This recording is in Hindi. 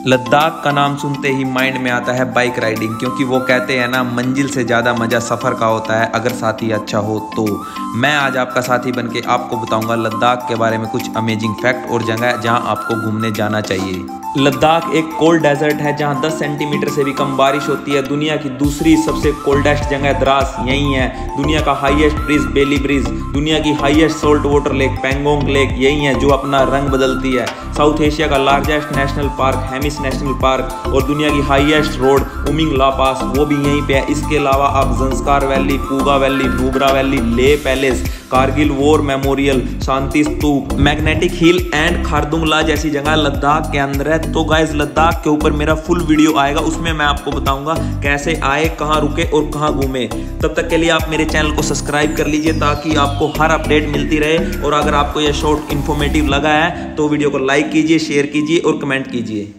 लद्दाख का नाम सुनते ही माइंड में आता है बाइक राइडिंग, क्योंकि वो कहते हैं ना, मंजिल से ज़्यादा मज़ा सफ़र का होता है अगर साथी अच्छा हो तो। मैं आज आपका साथी बनके आपको बताऊंगा लद्दाख के बारे में कुछ अमेजिंग फैक्ट और जगह जहां आपको घूमने जाना चाहिए। लद्दाख एक कोल्ड डेजर्ट है जहां 10 सेंटीमीटर से भी कम बारिश होती है। दुनिया की दूसरी सबसे कोल्डेस्ट जगह द्रास यही है। दुनिया का हाईएस्ट ब्रिज बेली ब्रिज, दुनिया की highest salt water lake Pangong lake यही है जो अपना रंग बदलती है। साउथ एशिया का largest national park Hemis national park और दुनिया की हाईएस्ट रोड उमिंग ला पास वो भी यहीं पे है। इसके अलावा आप Zanskar valley, Puga valley, Nubra valley, Leh palace, Kargil war memorial, Shanti Stupa, magnetic hill and Khardungla जैसी जगह लद्दाख के अंदर है। तो गाइस लद्दाख के ऊपर मेरा फुल वीडियो आएगा, उसमें मैं आपको बताऊंगा कैसे आए, कहाँ रुके और कहाँ घूमे। तब तक के लिए आप मेरे चैनल को सब्सक्राइब कर लीजिए ताकि आपको हर अपडेट मिलती रहे। और अगर आपको यह शॉर्ट इन्फॉर्मेटिव लगा है तो वीडियो को लाइक कीजिए, शेयर कीजिए और कमेंट कीजिए।